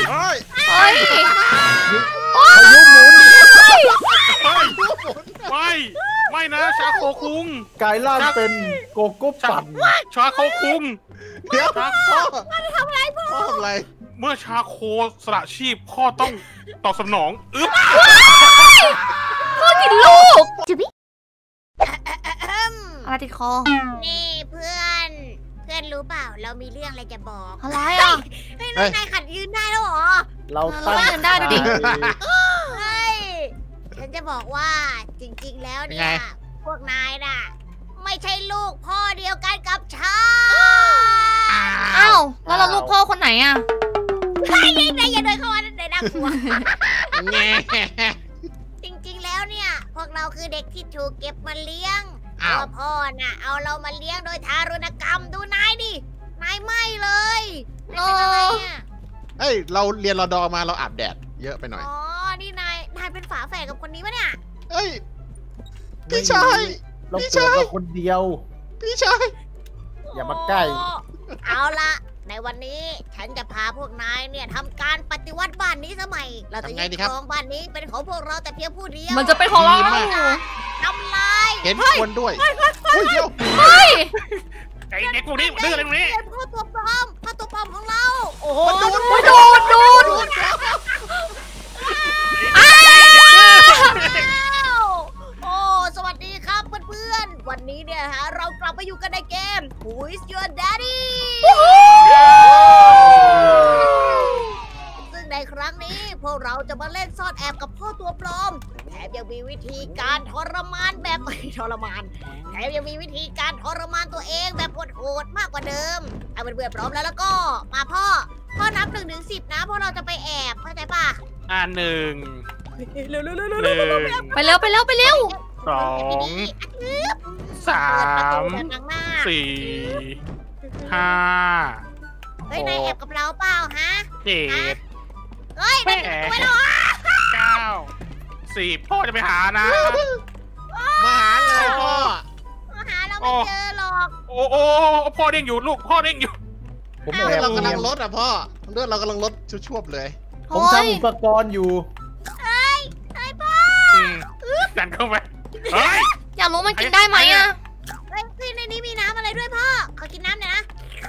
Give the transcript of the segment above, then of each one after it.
เฮ้ยพายุหมุนไม่นะชาโคคุงกลายร่างเป็นโกโก้ปั่นชาโคคุงเดี๋ยวพ่อทำอะไรพ่อพ่อทำอะไรเมื่อชาโคสละชีพพ่อต้องตอบสนองพ่อกินลูกจุ๊บอะไรติดคอนี่เพื่อน รู้เปล่าเรามีเรื่องอะไรจะบอกอะไรอ่ะเฮ้ยนายขัดยืนได้แล้วเหรอเราตั้งเดินได้ดูดิเฮ้ยฉันจะบอกว่าจริงๆแล้วเนี่ยพวกนายน่ะไม่ใช่ลูกพ่อเดียวกันกับฉันอ้าวแล้วเราลูกพ่อคนไหนอ่ะนายอย่าเดินเข้ามาในน่ากลัวแง่จริงๆแล้วเนี่ยพวกเราคือเด็กที่ถูกเก็บมาเลี้ยงตัวพ่อน่ะเอาเรามาเลี้ยงโดยทารุณกรรมดูนายดินายไม่เลยนายเป็นอะไรอ่ะเฮ้ยเราเรียนรอดอมาเราอาบแดดเยอะไปหน่อยอ๋อนี่นายเป็นฝาแฝดกับคนนี้ปะเนี่ยเฮ้ยพี่ชายเราเกิดมาคนเดียวพี่ชายอย่ามาใกล้เอาละในวันนี้ฉันจะพาพวกนายเนี่ยทำการปฏิวัติบ้านนี้สมัยเราจะยึดครองบ้านนี้เป็นของพวกเราแต่เพียงผู้เดียวมันจะเป็นของเราทำลายเห็นคนด้วยเฮ้ยเดี๋ยวเฮ้ยไอเด็กพวกนี้ดื้ออะไรพวกนี้เป็นพ่อตัวปลอมของเราโอ้โหดูดโอ้สวัสดีครับเพื่อนๆวันนี้เนี่ยฮะเรากลับมาอยู่กันในเกม Who is your daddy ซึ่งในครั้งนี้พวกเราจะมาเล่นซ่อนแอบกับพ่อตัวปลอมแถมยังมีวิธีการทรมานแบบทรมานแถมยังมีวิธีการทรมานตัวเองแบบโหดๆมากกว่าเดิมเอาเพื่อนๆพร้อมแล้วก็มาพ่อนับ1 ถึง 10นะพวกเราจะไปแอบเข้าใจป่ะ 1 เร็วไปเร็ว 2 3 4 5 ๆเฮ้ยนายแอบกับเราเปล่าฮะ 7 เฮ้ยนายไปแล้ว 9 10พ่อจะไปหานะมาหาเลยพ่อหาเราไม่เจอหรอกโอ้พ่อเด้งอยู่ลูกพ่อเด้งอยู่ผมแอเลือดบเรากำลังลดอ่ะพ่อเลือดเรากำลังลดชั่วๆเลยผมทำอุปกรณ์อยู่ดันเข้าไปเฮ้ยอยากรู้มันกินได้ไหมอ่ะเฮ้ยในนี้มีน้ำอะไรด้วยพ่อขอกินน้ำหน่อยนะ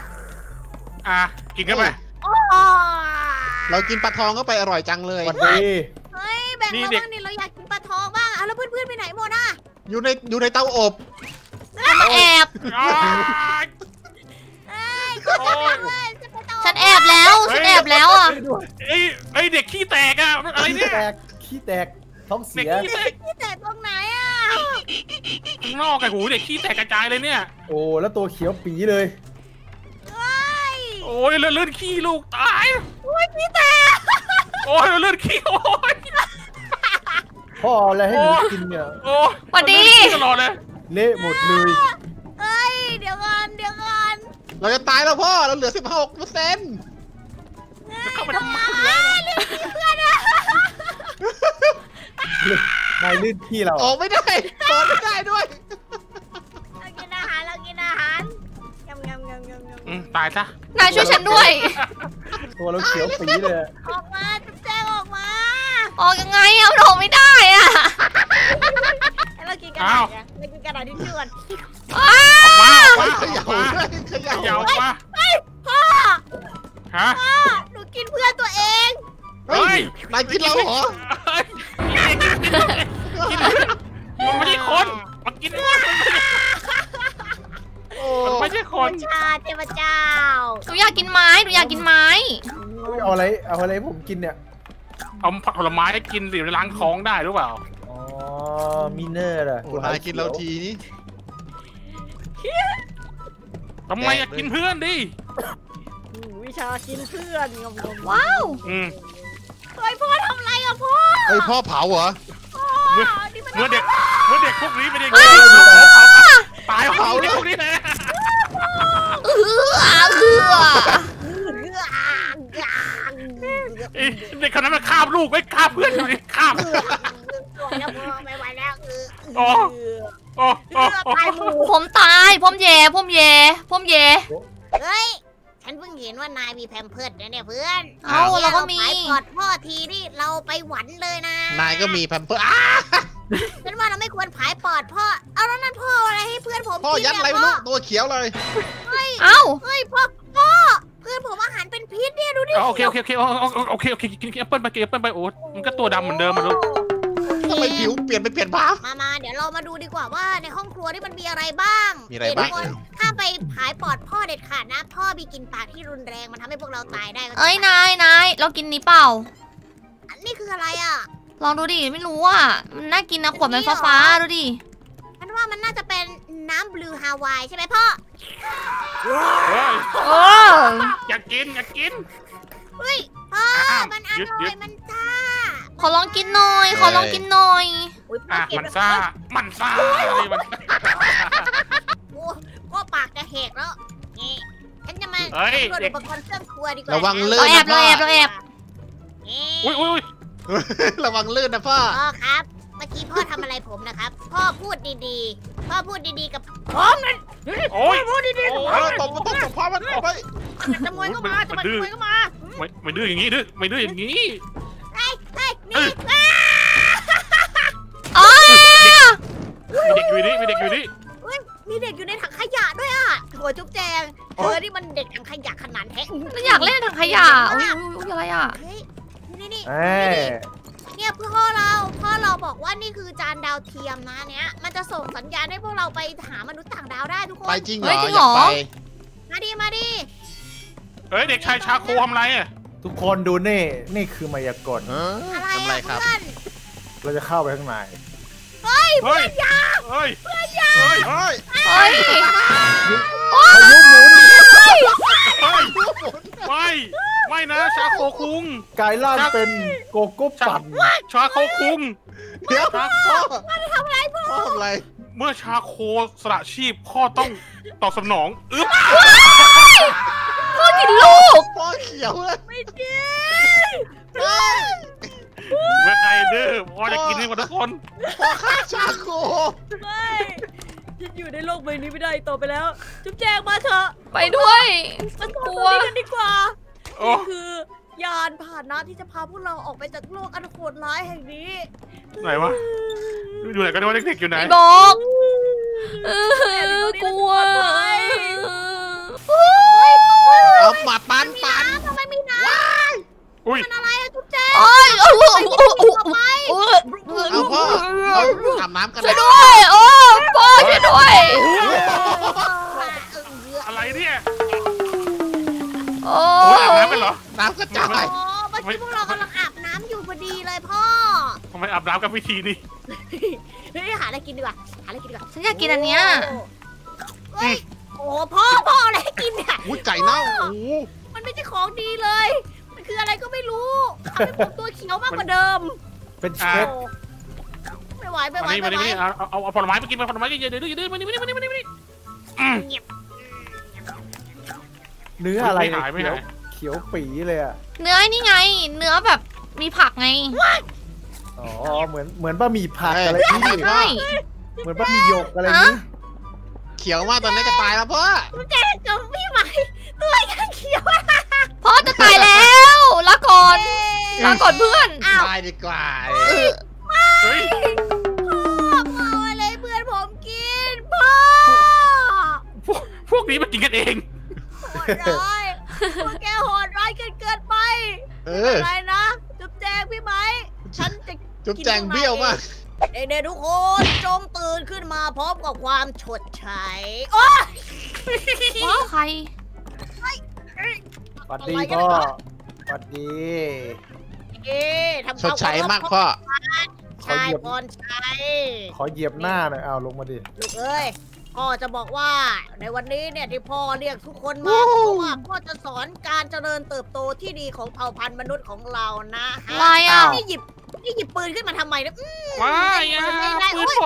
กินเข้าไปโอ้เรากินปลาทองเข้าไปอร่อยจังเลยวันดีเฮ้ยแบ่งเราบ้างนี่เราอยากกินปลาทองบ้างแล้วเพื่อนๆไปไหนหมดอ่ะอยู่ในเตาอบมาแอบ ฉันแอบแล้วอ่ะไอเด็กขี้แตกอะอะไรเนี่ยขี้แตกท้องเสีเด็กยขี้แตกที่แต่ตรงไหนอ่ะข้างนอกไอ้หูเด็กขี้แตกกระจายเลยเนี่ยโอ้แล้วตัวเขียวปีเลยโอ้ยเลื่อนขี้ลูกตายโอ้ยพี่แต่โอ้ยเลื่อนขี้โอ้ยพ่อเอาอะไรให้หนูกินเนี่ยโอ้ยสวัสดีตลอดเลยเละหมดเลยเฮ้ยเดี๋ยวก่อนเราจะตายแล้วพ่อเราเหลือ 16% เข้าไปทำไมเพื่อนอ่ะนายลื่นขี้เราออกไม่ได้ออกไม่ได้ด้วยเรากินอาหารงำตายซะนายช่วยฉันด้วยตัวเราเขียวปีเลยออกมาแจ้งออกมาออกยังไงอ่ะมันออกไม่ได้อ่ะเรากินกระดาษเนี่ยเรากินกระดาษที่ชื่อกันว้าวเขย่าด้วยเขย่ายาวมาพ่อฮะหนูกินเพื่อนตัวเองเฮ้ยนายกินเราเหรอกินมันไม่ใช่คนมันกินโอ้มันไม่ใช่คนเทพเจ้าหนูอยากกินไม้เอาอะไรให้ผมกินเนี่ยเอาผักผลไม้ให้กินสิล้างท้องได้หรือเปล่าอ๋อมีเนอร์อะโหนายกินเราทีนี้ทำไมอยากกินเพื่อนดิวิชากินเพื่อนงงว้าวเฮ้ยพ่อทำอะไรอ่ะพ่อเฮ้ยพ่อเผาเหรอเมื่อเด็กพวกนี้ไม่ได้ตายเผาเด็กพวกนี้นะเอือเด็กคนนั้นมันฆ่าลูกไม่ฆ่าเพื่อนอยู่นี่ฆ่าไม่ไหวแล้วโอ้ตายหมู่ผมตายผมแย่เฮ้ยฉันฉันเพิ่งเห็นว่านายมีแพมเพิร์สนะเนี่ยเพื่อนเอาเราก็มีขายกอดพ่อทีนี่เราไปหวันเลยนะนายก็มีแพมเพิร์สฉันว่าเราไม่ควรผายปอดพ่อ เอาแล้วนั่นพ่ออะไรให้เพื่อนผมพ่อกินยัดอะไรเนี่ยไม่พ่รู้อตัวเขียวเลยเอ้าเฮ้ยพ่อเพื่อนผมอาหารเป็นพิษเนี่ยดูดิโอเคกินแอปเปิ้ลไปกินแอปเปิ้ลไปโอ๊ตมันก็ตัวดำเหมือนเดิมมันลูกทำไมผิวเปลี่ยนผ้ามาเดี๋ยวเรามาดูดีกว่าว่าในห้องครัวนี่มันมีอะไรบ้างมีอะไรบ้างทุกคนถ้าไปผายปอดพ่อเด็ดขาดนะ พ่อมีกลินปากที่รุนแรงมันทำให้พวกเราตายได้เอ้ยนายเรากินนี้เปล่าอันนี้คืออะไรอ่ะลองดูดิไม่รู้อ่ะมันน่ากินนะขวดมันฟ้าๆดูดิฉันว่ามันน่าจะเป็นน้ำบลูฮาวายใช่ไหมพ่อเฮ้ยโอ้อยากกินเฮ้ยพ่ออ้าวมันอยึดร่อยมันจ้าขอลองกินหน่อย ขอลองกินหน่อยอุ้ยพ่ออ่ะเก็บมันซ่าอะไรมันโอ้พ่อปากจะแหกแล้วนี่ฉันจะมาเฮ้ยตรวจอุปกรณ์เครื่องครัวดีกว่าระวังนะลื่เรานแอบนะเราแอบนี่อุ้ยระวังลื่นนะพ่อพ่อครับ เมื่อกี้พ่อทำอะไรผมนะครับ พ่อพูดดีๆ พ่อพูดดีๆกับผมนั่นโอ้ยพูดดีๆกับโอ้ผมตบพ่อมันไปจะมวยเข้ามาจะมวยเข้ามาไม่ดื้ออย่างนี้ไม่ดื้ออย่างนี้เฮ้ยนี่อ๋อมีเด็กอยู่นี่มีเด็กอยู่ในถังขยะด้วยอ่ะโหจุ๊บแจงนี่มันเด็กถังขยะขนาดแท้ไม่อยากเล่นถังขยะอุ้ยอะไรอ่ะเฮ้ยนี่เอ้ยพ่อเราบอกว่านี่คือจานดาวเทียมนะเนี้ยมันจะส่งสัญญาณให้พวกเราไปหามนุษย์ต่างดาวได้ทุกคนไปจริงเหรเฮ้อยจริงอเหรยาอกไปมาดิเฮ้ยเด็กชายชาโคทำไรอ่ะทุกคนดูนี่คือมายากลอะไรทำไรอ่ะครับเพื่อนเราจะเข้าไปข้างในเฮ้ยเฮ้ยเฮ้ยเฮ้ยพายุหมุนไม่นะชาโคคุงกลายร่างเป็นโกโก้ปั่นชาโคคุงเดี๋ยวพ่อทำอะไรเมื่อชาโคสละชีพพ่อต้องตอบสนองอึ๊บพ่อกินลูกพ่อเขียวเลยไม่จริงเมื่อใครดื้อพ่อจะกินให้หมดทุกคนพ่อฆ่าชาโคไม่ฉันอยู่ในโลกใบนี้ไม่ได้อีกต่อไปแล้ว จุ๊บแจงมาเถอะไปด้วยมันกกลัลัววกันดีกว่าโอ้นี่คือยานพาหนะที่จะพาพวกเราออกไปจากโลกอันโหดร้ายแห่งนี้ไหนวะอยู่ไหนกันว่าเด็กๆอยู่ไหนไม่บอกกลัวเอามาปันทำไมมีน้อุ้ยำมันอะไรอะจุ๊บแจงโอ้ยโอ้โหเอาพ่อเอาอาบน้ำกันช่วยนะด้วยโอ้พ่อช่วยด้วยอะไรเนี่ยโอ้โอ้ยอาบน้ำกันเหรอน้ำกระจายอ๋อเมื่อกี้พวกเรากำลังอาบน้ำอยู่พอดีเลยพ่อทำไมอาบน้ำกับวิธีนี้เฮ้ยหาอะไรกินดีกว่าฉันอยากกินอันเนี้ยเฮ้ยโอ้พ่ออะไรให้กินเนี่ยอุ้ยไก่เน่าโอ้โหมันไม่ใช่ของดีเลย มันคืออะไรก็ไม่รู้ทำให้ผมตัวเขียวมากกว่าเดิมเป็นเชโอ้ฟไม่ไหวมานี่เอาผลไม้ไปกินไปผลไม้เยอะๆดื้อมานี่เงียบเนื้ออะไรไม่หายไม่เนี่ยหายเขียวปีเลยอ่ะเนื้อนี่ไง เนื้อแบบมีผักไงอ๋อเหมือนบะหมี่ผักอะไรนี่ใช่เหมือนบะหมี่หยกอะไรนี่เขียวมากตอนนี้จะตายแล้วพ่อเจ๊กับพี่ไหมตัวยังเขียวพ่อจะตายแล้วลาก่อนลาก่อนเพื่อนตายดีกว่าเฮ้ยพ่ออะไรเพื่อนผมกินพ่อพวกนี้มันกินกันเองโหดร้ายพวกแกโหดร้ายเกินไปเอออะไรนะจุ๊บแจงพี่ไหมฉันจะจุ๊บแจงเบี้ยวมากเด็กๆทุกคนจงตื่นขึ้นมาพร้อมกับความฉดใช้โอ้ยใครสวัสดีพ่อสวัสดีทำชดใช้มากพ่อชายพรชัยขอเหยียบหน้าหน่อยเอาลงมาดิลูกเอ้ยพ่อจะบอกว่าในวันนี้เนี่ยที่พ่อเรียกทุกคนมาเพราะว่าพ่อจะสอนการเจริญเติบโตที่ดีของเผ่าพันธุ์มนุษย์ของเรานะฮะอะไรอ่ะนี่หยิบปืนขึ้นมาทำไมเนี่ยไม่อะปืนผม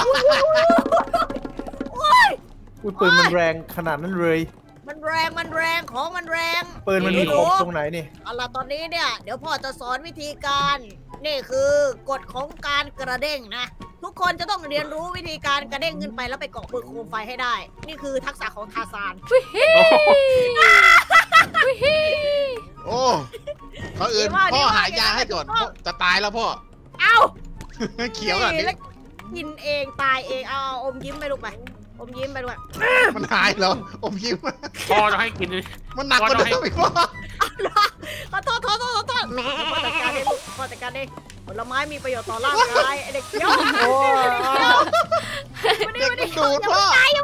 อุ้ยปืนมันแรงขนาดนั้นเลยมันแรงของมันแรงปืนมันมีคมตรงไหนนี่เอาล่ะตอนนี้เนี่ยเดี๋ยวพ่อจะสอนวิธีการนี่คือกฎของการกระเด้งนะ ทุกคนจะต้องเรียนรู้วิธีการกระเด้งขึ้นไปแล้วไปเกาะบนโคมไฟให้ได้ นี่คือทักษะของทาซานโอ้เขาอื่นพ่อหายาให้ก่อนพ่อจะตายแล้วพ่อเอ้าเขียวก่อนดิแล้วกินเองตายเองเอาอมยิ้มไปลูกไปอมยิ้มไปด้วยมันหายเหรออมยิ้มพ่อจะให้กินมันหนักกว่าเดิมอีกพ่อขอโทษพ่อจัดการเองลูกพ่อจัดการเองผลไม้มีประโยชน์ต่อร่างกายไอ้เด็กเขียวโอ้เด็กมันดูดพ่อ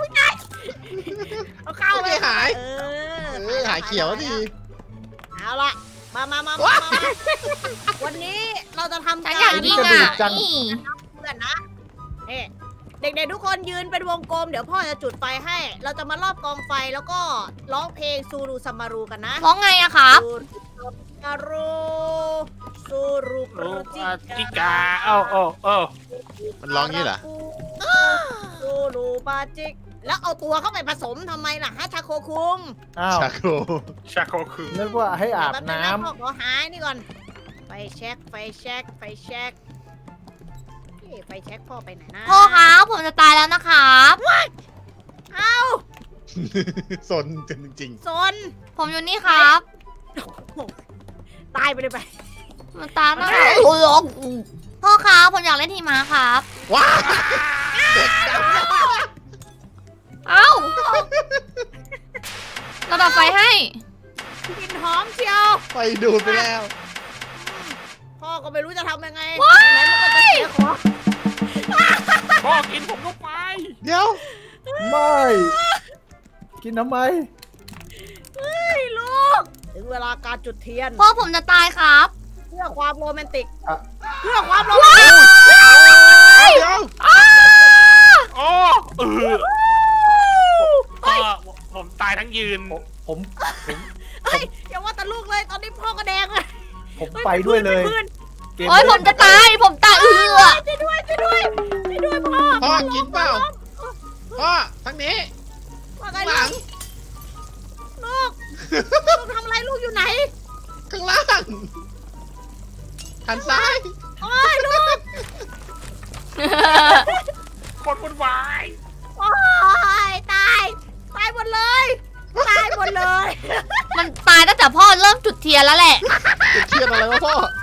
เอาข้าวไปไม่หายหาหายเขียวดีเอาละมาวันนี้เราจะทำฉันการอยากยิงอ่ะนี่เพื่อนนะเด็กๆทุกคนยืนเป็นวงกลมเดี๋ยวพ่อจะจุดไฟให้ เราจะมารอบกองไฟแล้วก็ร้องเพลงซูรูซัมมารูกันนะร้องไงอะครับซูรูซัมมารูซูรูปลูกจิจิกาโอ้มันร้องงี้เหรอซูรูปาจิกแล้วเอาตัวเข้าไปผสมทำไมล่ะฮะชาโคคุงอ้าวชาโคชาโคคือนึกว่าให้อาบแป๊น้งะพ่อขอหายนี่ก่อนไฟแช็กไฟแช็กไฟแช็กไฟแช็กพ่อไปไหนนะพ่อครับผมจะตายแล้วนะครับเอ้าสนจริงซนผมอยู่นี่ครับตายไปเลยไปมันตายแล้วพ่อครับผมอยากเล่นหิมะครับๆว้าเด็กดเอ้าเราดับไฟให้กลิ่นหอมเชียวำไฟดูดไปแล้วพ่อก็ไม่รู้จะทำยังไงว้ายไหนมันก็จะเสียของพ่อกินผมลูกไปเดี๋ยวำไม่ กินทำไมเฮ้ยลูก ถึงเวลาการจุดเทียนพ่อผมจะตายครับเพื่อความโรแมนติกอ่ะเพื่อความโรแมนติกเดี๋ยวโอ้พ่อผมตายทั้งยืนผมเฮ้ยอย่าว่าแต่ลูกเลย ตอนนี้พ่อก็แดงเลยผมไปด้วยเลยพื่อนเกมโอ้ยผมจะตายผมตายช่วยด้วยพ่อพ่อกินเปล่าพ่อทางนี้ว่าไงข้างหลูลักงลูกทำอะไรลูกอยู่ไหนข้างล่างหันซ้ายโอ้ยลูกคนวุ่นวายโอ้ยตายหมดเลยตายหมดเลยมันตายตั้งแต่พ่อเริ่มจุดเทียนแล้วแหละจะเครียดอะไรวะพ่อ